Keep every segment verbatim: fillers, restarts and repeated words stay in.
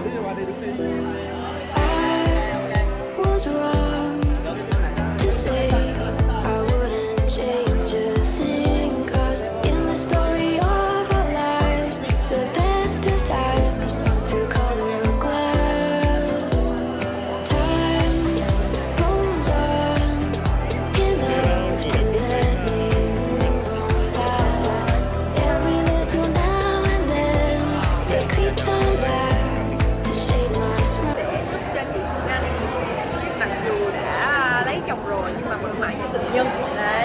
lại đi, qua đi đứng đi. nhân đấy.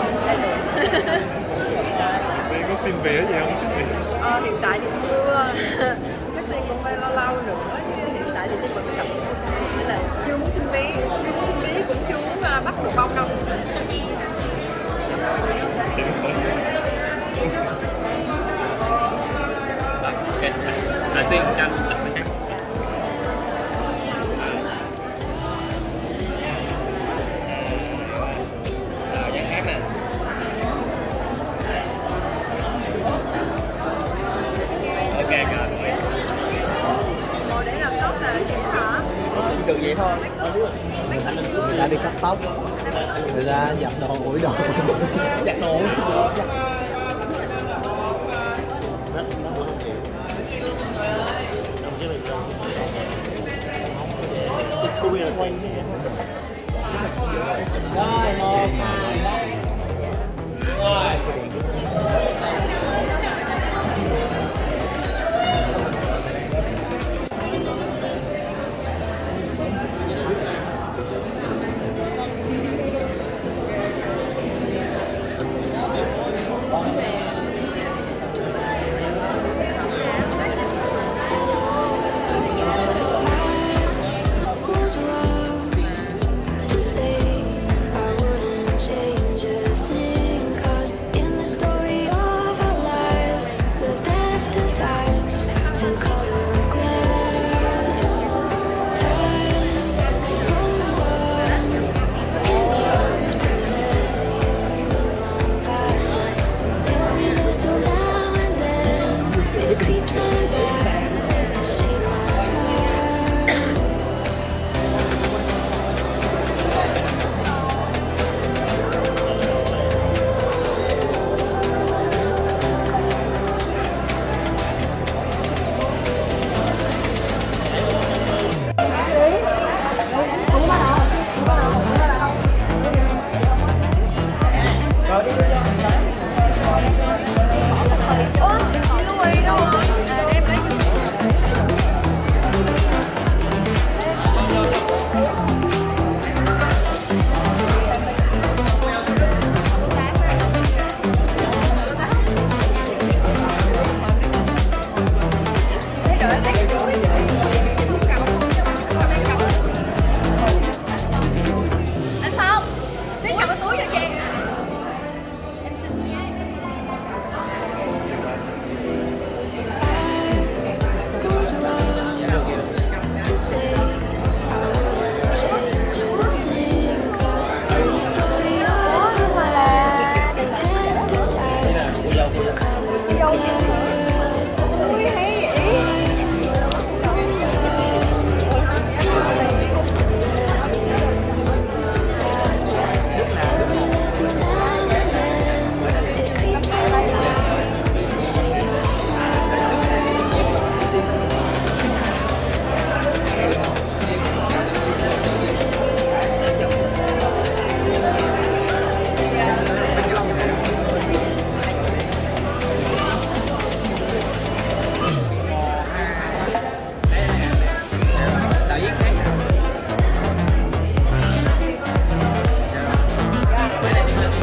Tiên có xin vé gì không chứ gì? Ờ, hiện tại thì chưa. Chắc Tiên cũng phải lâu lâu nữa. Nhưng hiện tại thì Tiên vẫn chậm. Nên là chưa muốn xin vé, chưa muốn xin vé cũng chưa muốn bắt một bông đâu. I think that that's okay. Được vậy thôi. Ra đi cắt tóc, rồi ra giặt đồ, ủi đồ, giặt đồ. Rồi, một, hai, ba.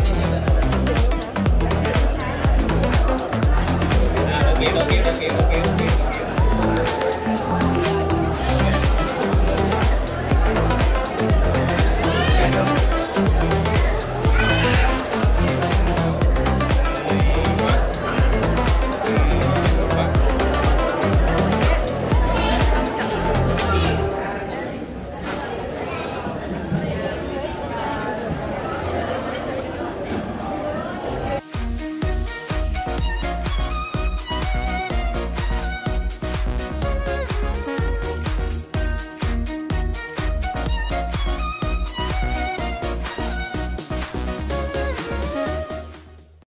Kêu, kêu, kêu, kêu.